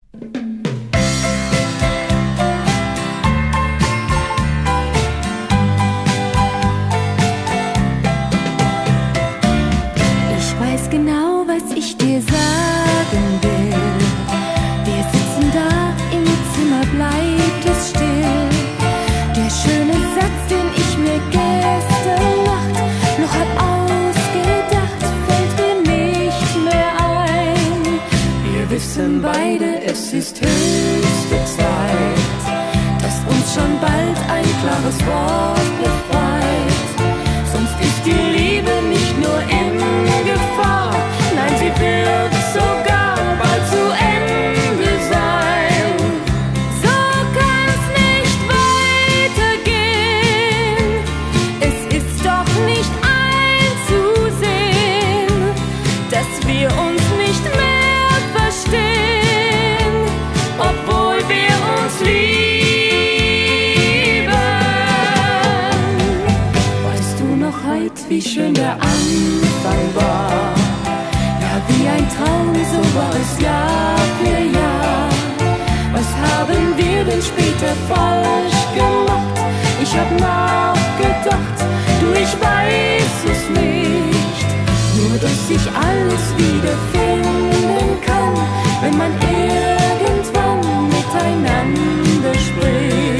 Ich weiß genau, was ich dir sagen will. Wir sitzen da, im Zimmer bleibt es still. Der schöne Satz, den ich mir gestern Nacht noch hab ausgedacht, fällt mir nicht mehr ein. Wir wissen beide, es ist höchste Zeit, dass uns schon bald ein klares Wort befreit. Sonst ist die Liebe nicht nur in Gefahr, nein, sie wird sogar bald zu Ende sein. So kann's nicht weitergehen, es ist doch nicht einzusehen, dass wir uns nicht mehr verstehen, obwohl wir uns lieben. Weißt du noch heut, wie schön der Anfang war? Ja, wie ein Traum, so war es Jahr für Jahr. Was haben wir denn später falsch gemacht? Ich hab nachgedacht, du, ich weiß es nicht. Nur, dass sich alles wieder finden kann, wenn man irgendwann miteinander spricht.